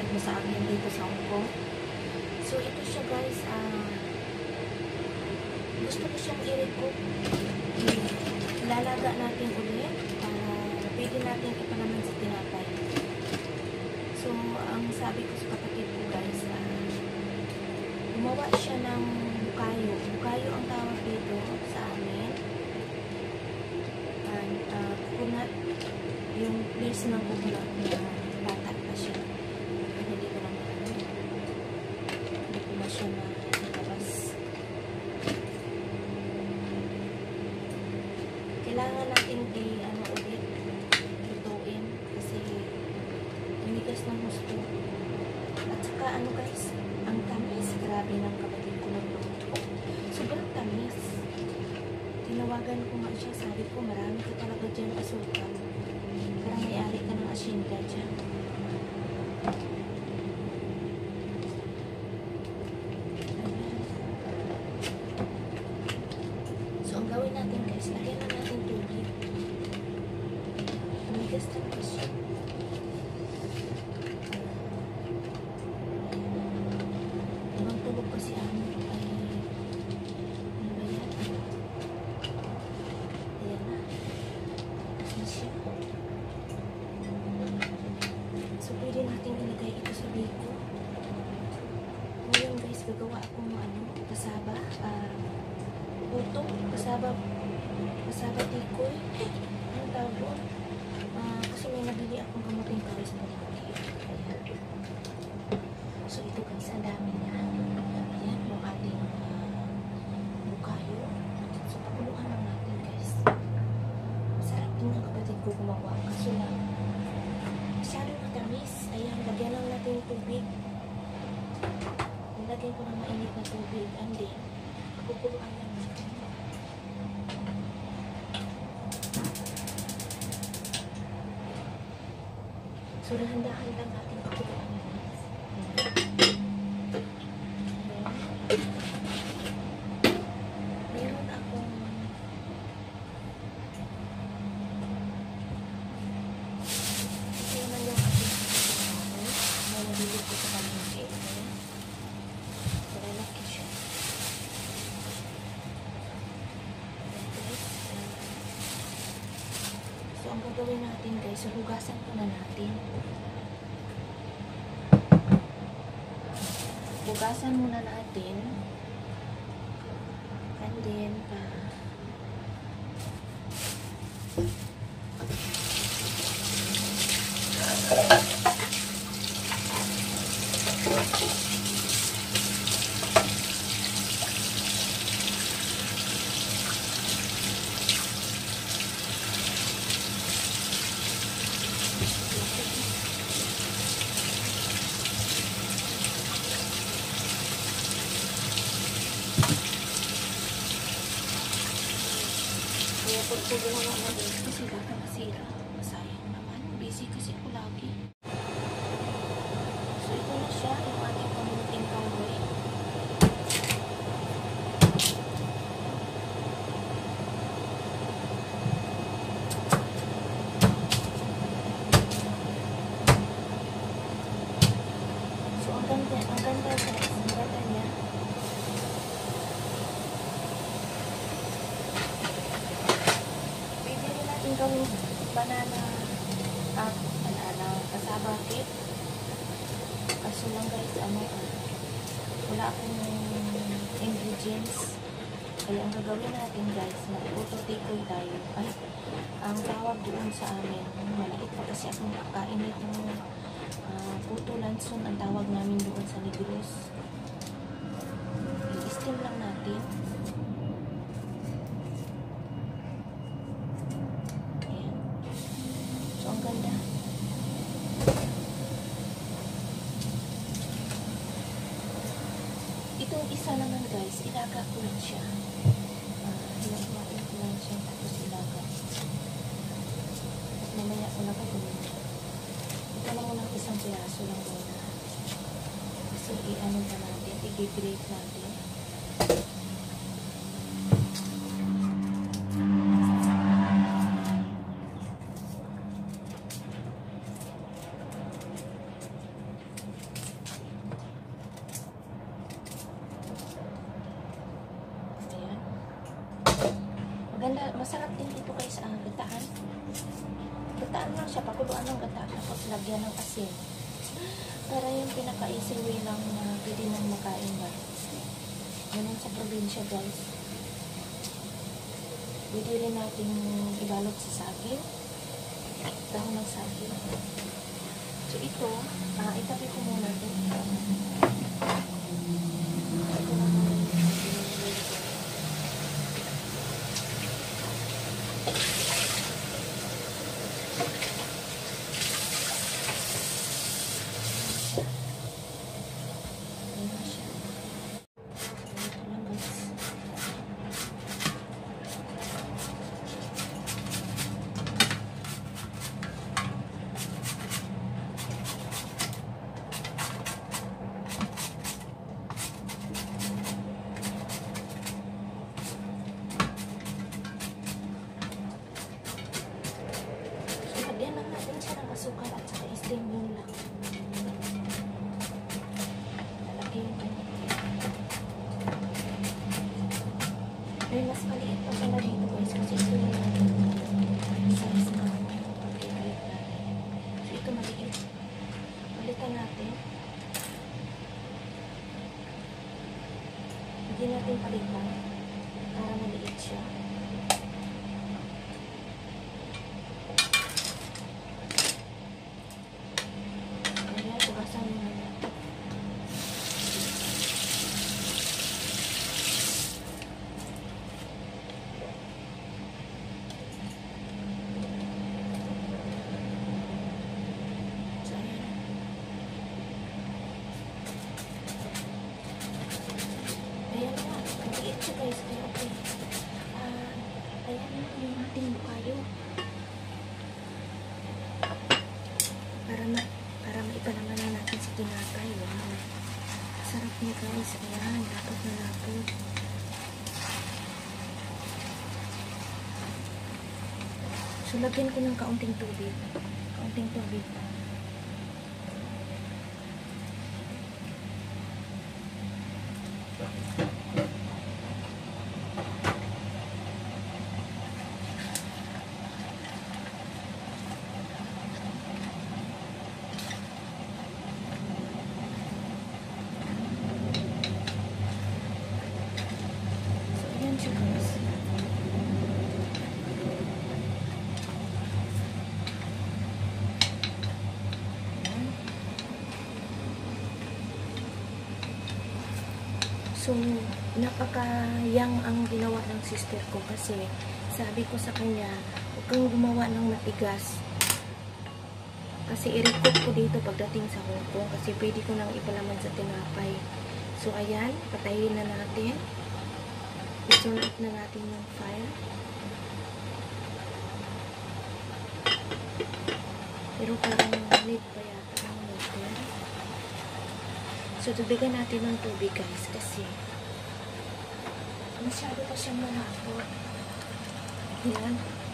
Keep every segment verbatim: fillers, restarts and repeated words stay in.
sa akin dito sa Hong Kong. So, ito siya guys. Uh, gusto ko siyang i-recook. Ilalaga natin ulit para pwede natin ipanaman sa tinapay. So, ang sabi ko sa kapatid ko guys, uh, gumawa siya ng bukayo. Bukayo ang tawag dito sa amin. And, uh, coconut, yung place ng coconut na bata pa siya. Hindi ko lang ano. Hindi ko na siya na nalabas. Kailangan natin i-ano ulit, lutuin kasi tumigas ng gusto. At saka ano guys, ang tamis, grabe ng kapatid ko nagluto. Sobrang tamis. Tinawagan ko nga siya, sabi ko marami ka talaga dyan asukal. Parang may-ari ka ng asyenda dyan. So ang gawin natin guys, lagyan na natin tubig. Tumigas talaga siya. Ibang tulog kasi ano ay ano ba yan? Ayan na. Tapos na siya. So pwede natin ilagay ito sa biko. Ngayon guys, gagawa akong ano, kasaba. Uh, puto. Kasaba. Kasaba tikoy. Anong tawag doon? Uh, kasi may nabili akong kamuting kaway sa palengke. Ayan. So ito guys, ang dami niya. Ayan, yung ating uh, bukayo. So pakuluhan lang natin guys. Masarap din ang kapatid ko gumawa. Kaso lang, masyadong matamis. Ayan, lagyan lang natin yung tubig. Nilagyan ko ng mainit na tubig. And then, pakuluhan lang natin. So, dahan-dahan lang natin pakuluhan yan. Meron akong ito naman yung ating na nabili ko sa palengke. Malalaki siya. So, ang gagawin natin guys, so hugasan ko na natin. Hugasan muna natin. And then, uh, kaya pag gumawa na din kasi baka masira. Masayang naman. Busy kasi ako lagi. So ito na siya, yung ating kamuting kahoy. So ang ganda, ang ganda guys, ang ganda niya. Gawing banana at banana kasaba cake. Kaso lang guys, ano, wala akong ingredients. Kaya ang gagawin natin guys, mag-puto-tikoy tayo. Ay, ang tawag doon sa amin, maliit pa kasi akong kakain itong uh, puto lanson ang tawag namin doon sa Negros. I-steam lang natin. Ang ganda. Itong isa naman guys, ilaga ko lang siya. Uh, Ilaga ko lang siya tapos ilaga. At mamaya ko na pagawin. Ito lang muna isang piraso lang muna. Kasi i-ano pa natin, i-grate natin. Maganda, masarap din dito guys ang gataan. Gataan lang siya, pakuluan ng gata, tapos lagyan ng asin. Para yung pinaka-easy way lang na pwede nang makain ba. Ganun sa probinsya guys. Pwede rin natin ibalot sa saging. Dahon ng saging. So ito, uh, itabi ko muna ito. Ito na muna yung pinili ko. Asukal at saka steam yun lang. Lalagay yung ay mas maliit pa pala dito guys kasi ito yung size na pag-i-grate natin. So ito maliit. Palitan natin. Hindi natin palitan para maliit siya. Guys, kaya okay. Uh, ayan yung ating bukayo. Para ma para maipalaman na natin sa tinapay. Wow. Sarap niya guys. Ayan, lapot na lapot. So, lagyan ko ng kaunting tubig. Kaunting tubig. So, napaka-young ang ginawa ng sister ko kasi sabi ko sa kanya, huwag kang gumawa ng matigas. Kasi i-recook ko dito pagdating sa Hong Kong kasi pwede ko nang ipalaman sa tinapay. So, ayan, patayin na natin. I-turn off na natin yung fire. Pero parang need pa yata ang water. So, tubigan natin ng tubig guys kasi masyado pa siyang mahapot. Yan.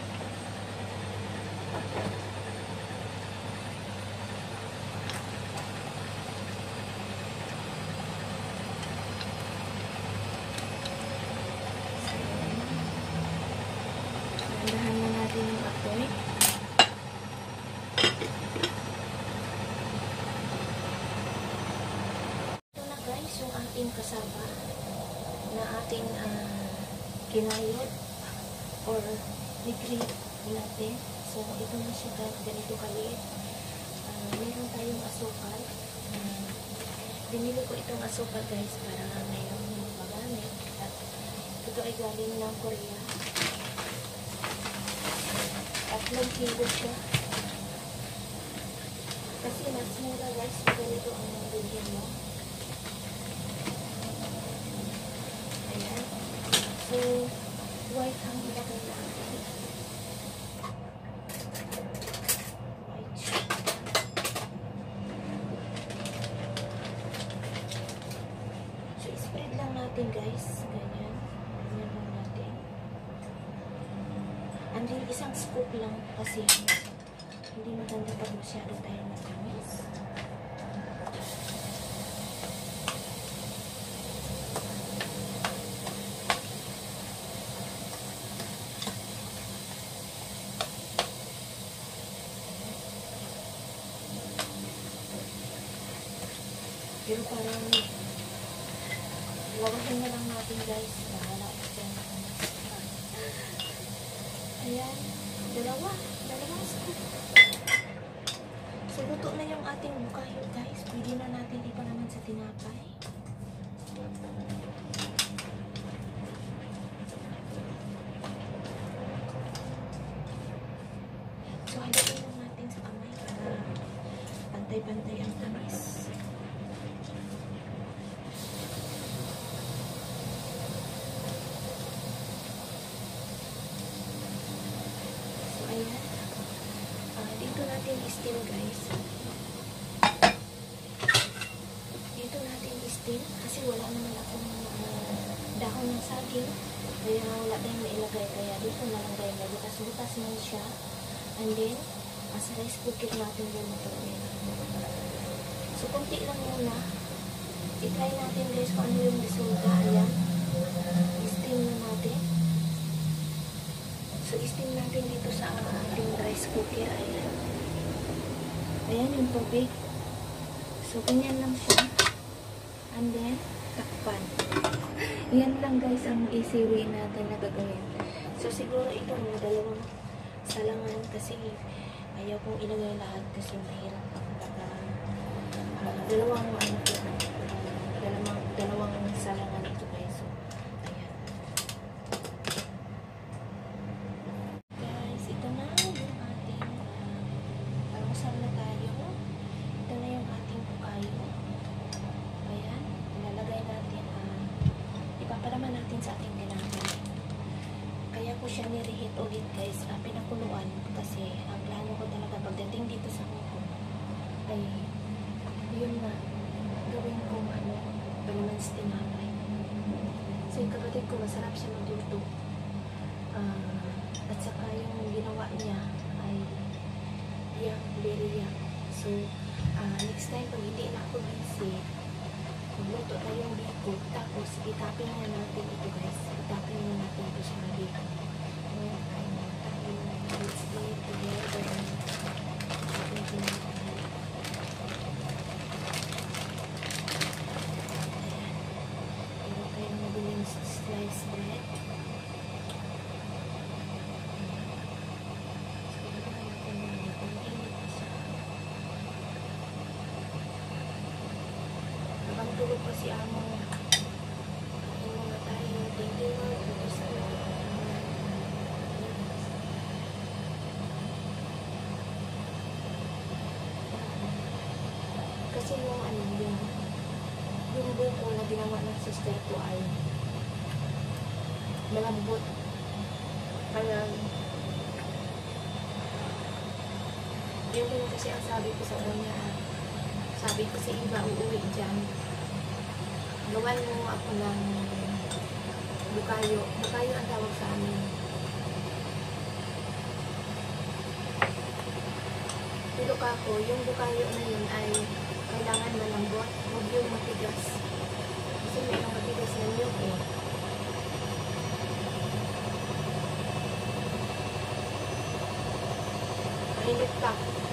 Dahan na natin yung apoy. Yung ating kasama na ating uh, kinayod or nigrate natin. So, ito na siya ganito kaliit. Uh, meron tayong asukal. Uh, binili ko itong asukal guys para ngayon magamit. At ito ay galing ng Korea. At tatlong kilo siya. Kasi mas mura guys, ganito ang bilhin mo. So, white ang ilagay natin. White siya. So, spread lang natin guys. Ganyan. Ganyan lang natin. And then, isang scoop lang kasi hindi maganda pag masyado tayo matamis. Pero parang lawahin na lang natin guys. Bahala ko dyan. Ayan. Dalawa. Dalawa scoop. So, luto na yung ating bukayo guys. Pwede na natin ipa naman sa tinapay. So, halayin lang natin sa kamay para pantay-pantay ang tamis. So, ayan. Uh, dito natin i-steam guys. Dito natin i-steam kasi wala naman akong uh, dahon ng saging. Kaya wala tayong nailagay. Kaya dito na lang tayo. Butas-butas na siya. And then, uh, sa rice cooker natin yung matuloy. So, kunti lang muna. I-try natin guys kung ano yung resulta. Ayan. I-steam na natin. So, i-steam natin dito sa ating rice cooker. Ayan. Ayan yung tubig. So, ganyan lang siya. And then, takpan. Yan lang guys ang easy way natin na gagawin. So, siguro ito mga dalawang salangan kasi ayaw kong ilagay lahat kasi mahirap. Baka uh, dalawang ano po, uh, dalawang, dalawang salangan ito guys. So, ayan. Guys, ito na yung ating uh, almusal na tayo. Ito na yung ating bukayo. Ayan, ilalagay natin uh, ipapalaman natin sa ating tinapay. Kaya ko siya nirehit ulit guys, uh, pinakuluan kasi ang plano ko talaga pagdating dito sa Hong ay yun na gawin kong ano, palaman sa tinapay. So yung kapatid ko masarap siya magluto. Uh, at saka yung ginawa niya ay yak, very yak. So uh, next time pag hindi na ako busy, magluto tayong biko, tapos itapin na natin ito guys. Itapin na natin ito sa biko. Ngayon tayo na tayo. Let's eat together. Ating tinapay. Ayan. Meron tayong mabiling slice bread. So, ito na natin muna. Kung init na siya. Habang tulog pa si Amo, kain muna tayo. Thank you Lord. Ito sa kasi yung ano, yung yung buko na ginawa ng sister ko ay malambot. Kaya yun din kasi ang sabi ko sa kanya, sabi ko sa iba, uuwi dyan. Gawan mo ako ng bukayo. Bukayo ang tawag sa amin. Pero kako, yung bukayo na yun ay kailangan malambot. Huwag yung matigas. Kasi may mga matigas na niyog eh. Mainit pa.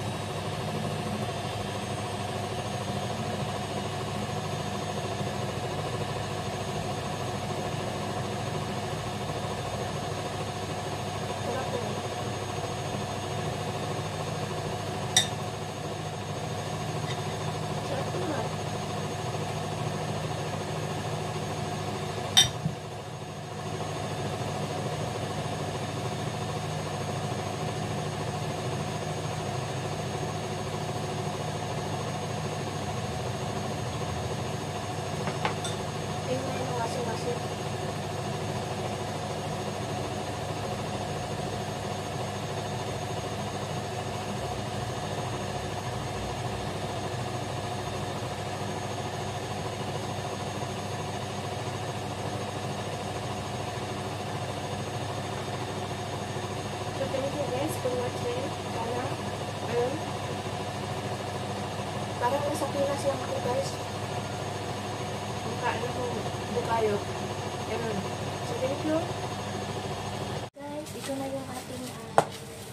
Parang nasa Pinas lang ako guys. Mukha na kong bukayo. Ganun. So thank you. Guys, ito na yung ating uh,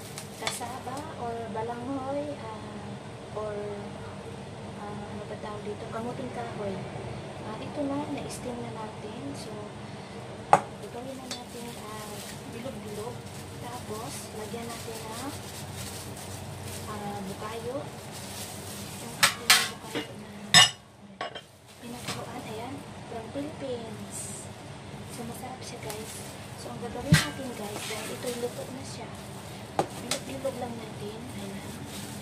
kasaba or balanghoy uh, or uh, ano ba tawag dito? ito, kamuting kahoy. Uh, ito na, na-steam na natin. So, gawin na natin uh, bilog-bilog. Tapos, lagyan natin ng uh, bukayo. Yung ating bukayo na pinagkaroan, ayan, from Philippines. So, masarap siya, guys. So, ang gagawin natin, guys, dahil ito'y luto na siya. Bilog-bilog lang natin. Ayan.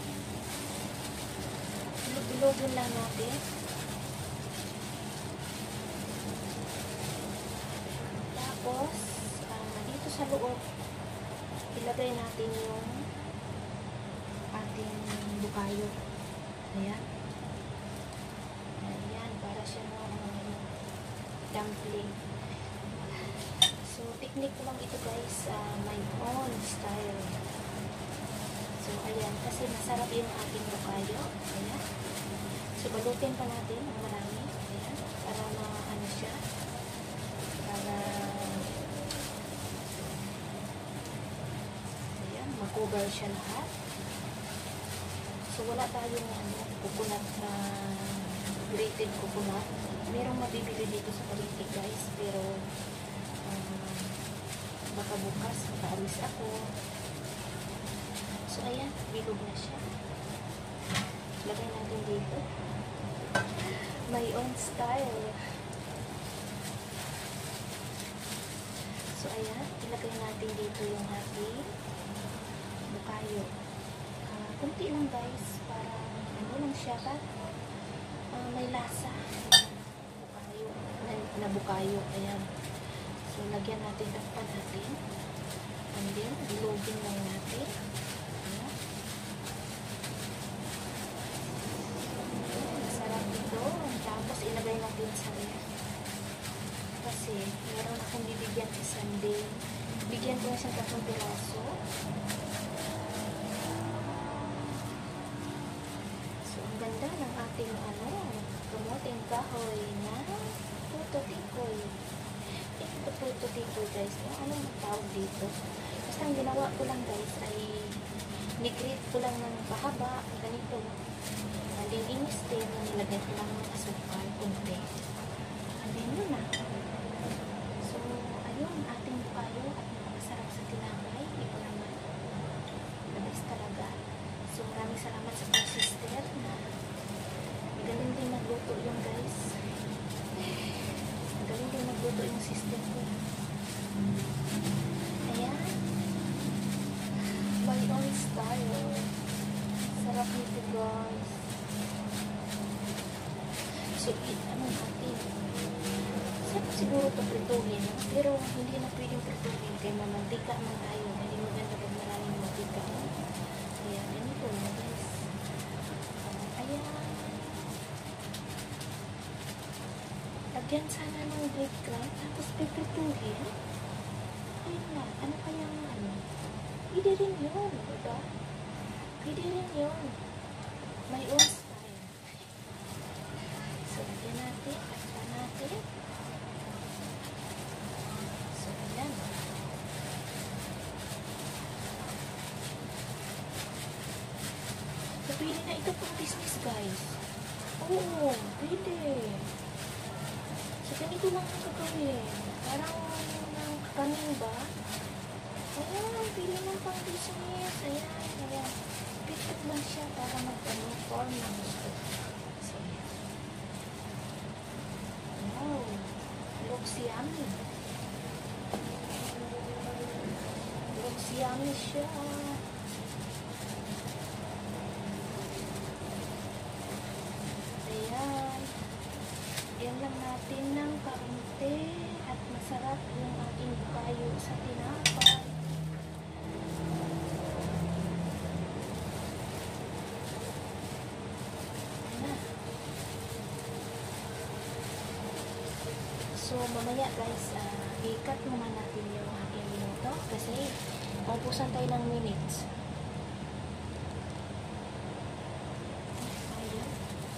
Bilog-bilogin lang natin. Tapos, uh, dito sa loob, ilagay natin yung ating bukayo. Ayan. Ayan, para siya ng uh, dumpling. So, technique ko lang ito, guys. Uh, my own style. So, ayan. Kasi masarap yung ating bukayo. Ayan. So, balutin pa natin ang marami. Ayan. Para ma-ano siya. Para ayan, makover siya lahat. So, wala tayong ano, coconut na grated coconut. Merong mabibili dito sa Paligid, guys. Pero, um, baka bukas, makaalis ako. So, ayan, bilog na siya. Lagay natin dito. My own style. So, ayan, ilagay natin dito yung ating bukayo. Uh, kunti lang, guys, para ano lang siya ba? Uh, may lasa. Bukayo. Na, na bukayo. Ayan. So, lagyan natin, takpan natin. And then, bilogin lang natin. Ayan. Masarap ito. Tapos, ilagay natin sa ref. Kasi, meron akong bibigyan sa Sunday. Bigyan ko na siyang tatlong piraso. So, ang ganda ng ating, ano, kamuting kahoy na puto tikoy. Ito puto tikoy, guys. Anong tawag dito? Basta ang ginawa ko lang, guys, ay nigrate ko lang ng pahaba, ganito. And then, in-steam, nilagay ko lang ng asukal, kunti. And then, yun na. So, ayun, ating bukayo at napakasarap sa tinapay. Ito naman. The best talaga. So, maraming salamat sa mga sister na magaling din magluto yung guys. Magaling din magluto yung sister ko. Ayan. My own style. Sarap nito, guys. So, eat, anong atin? Sarap siguro ito prituhin, no? Pero hindi na pwedeng prituhin kaya mamantika man tayo. Hindi maganda pag maraming mantika. No? Kaya ganito na, guys. Uh, ayan. Lagyan sana ng breadcrumb tapos piprituhin. Ayun na. Ano kayang ano? Pwede rin yun, diba? Pwede rin yun. My own style. So, lagyan natin. Takpan natin. So, ayan. So, pwede na ito pang business, guys. Oo, pwede. So, ganito lang ang gagawin. Parang ng kanin ba? Ayan, pwede lang pang business. Ayan, ayan. Pitot lang siya para mag-ano form ng gusto. So, ayan. Wow. Looks yummy. Looks yummy siya. Ayan. Yan lang natin ng kaunti at masarap yung ating bukayo sa tinapay. So, mamaya guys, uh, i-cut naman natin yung aking minuto kasi maupusan tayo ng minutes. Ayaw.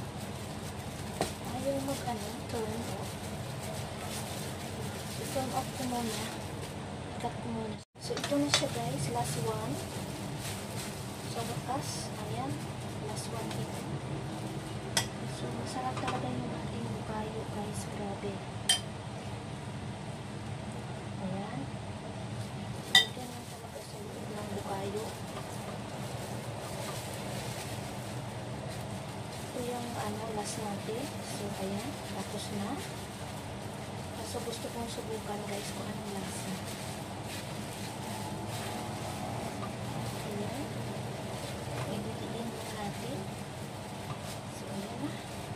Ayaw mag-ano, turn off. So, turn off ko muna. Cut ko muna. So, ito na siya guys, last one. So, bukas, ayan, last one ito. So, So, masarap talaga yung ating bukayo, guys. Grabe. Ayan. Lagyan lang talaga sa loob ng bukayo. Ito yung ano, last natin. So, ayan. Tapos na. So, gusto kong subukan, guys, kung anong lasa. Ayan. Ibutiin muna natin. So, ayan na.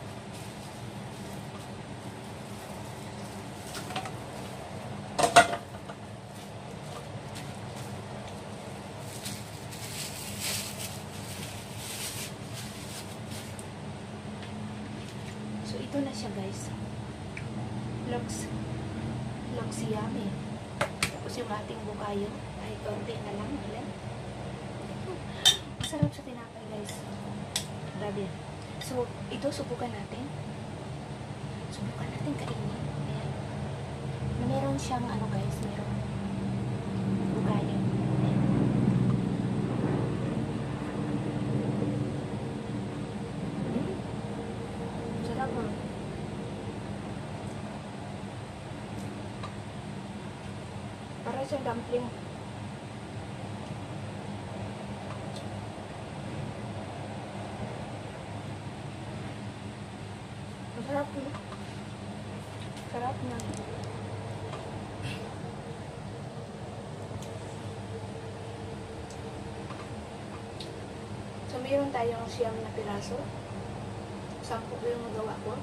So, ito na siya, guys. Looks, looks yummy. Tapos yung ating bukayo, ay konti na lang. Ayan. Masarap sa tinapay, guys. Grabe. So, ito, subukan natin. Subukan natin kainin. Ayan. Meron siyang, ano guys, meron bukayo. Ayan. Hmm. Sarap mo. Para sa dumpling. Masarap na. Sarap na. So, mayroon tayong siyam na piraso. Sampu ko yung magawa ko.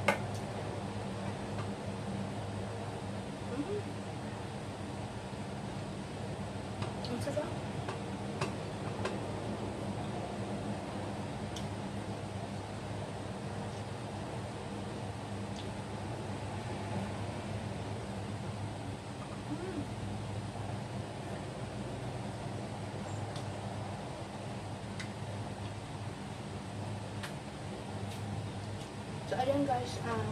Mm. Ang sarap. Mm. So, ayan guys, ah,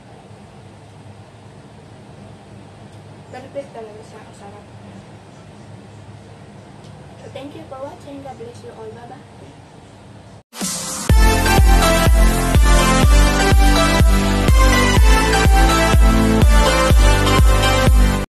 perfect talaga siya. Ang sarap. So, thank you for watching. God bless you all. Bye-bye.